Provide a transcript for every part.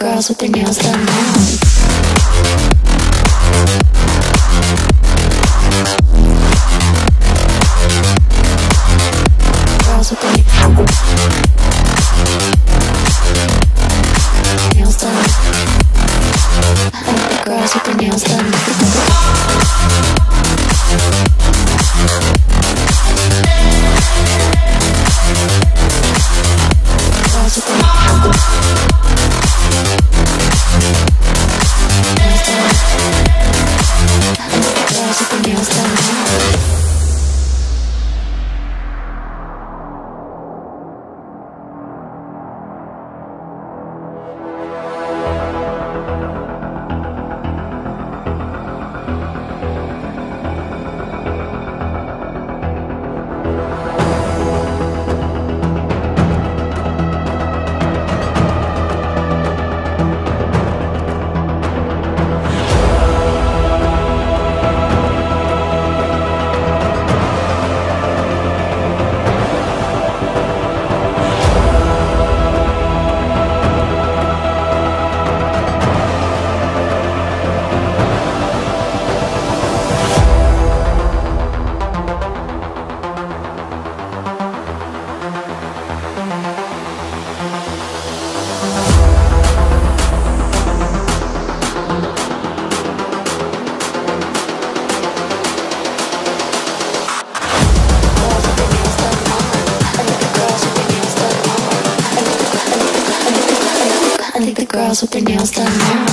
girls with their nails done now. Girls with their nails done. I like the girls with their nails done. Girls with their nails done. I think the girls with their nails done now.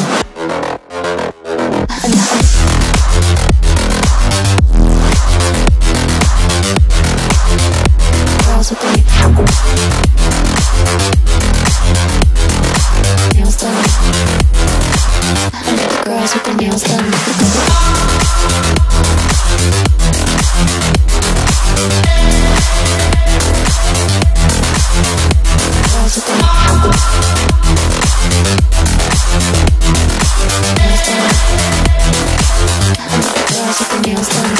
Girls with their nails done. I think the girls with their nails done. Girls with their nails done.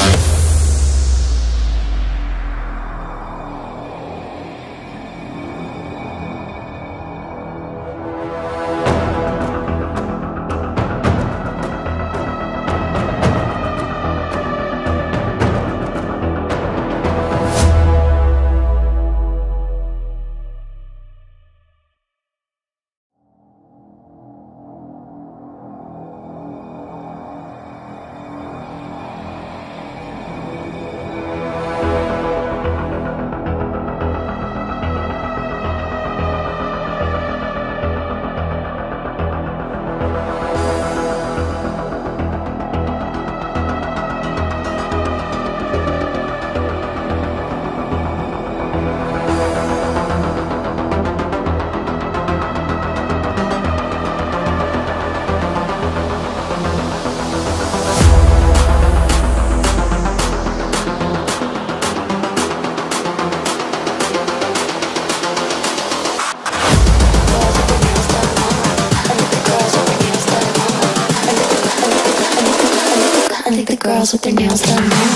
I think the girls with their nails done now.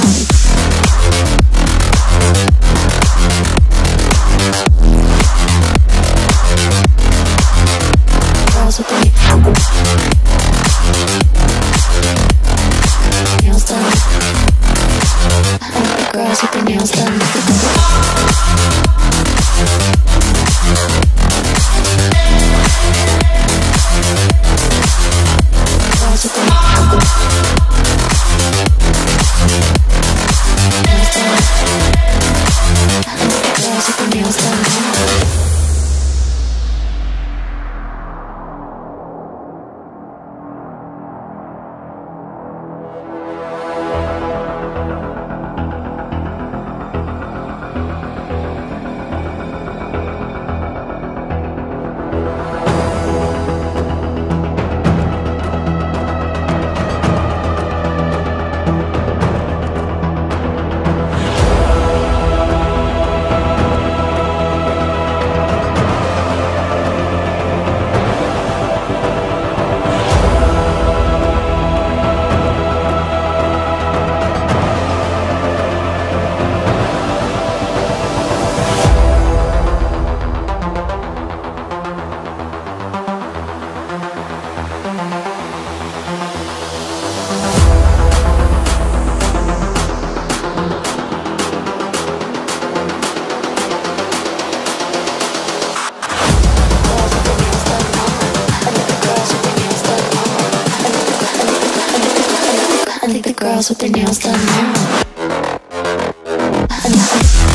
Girls with their nails done. I think the girls with their nails done. Girls with their girls with their nails done now.